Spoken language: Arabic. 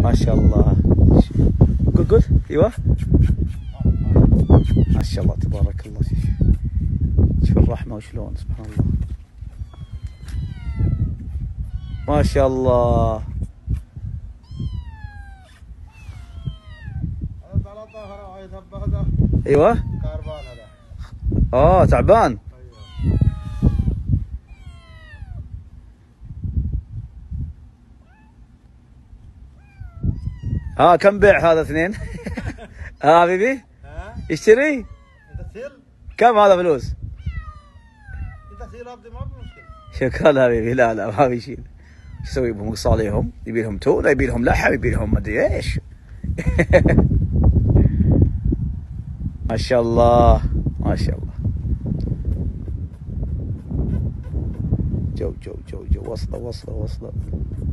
ما شاء الله. قول ايوه. ما شاء الله تبارك الله. شوف الرحمه وشلون سبحان الله. ما شاء الله. ايوه. تعبان. كم بيع هذا اثنين؟ حبيبي اشتري. كم هذا فلوس؟ شكرا حبيبي. لا ما في شيء. ايش يسوي بهم؟ يقص عليهم؟ يبي لهم تونه، يبي لهم لحم، يبي لهم مدري ايش. ما شاء الله ما شاء الله. جو وصله.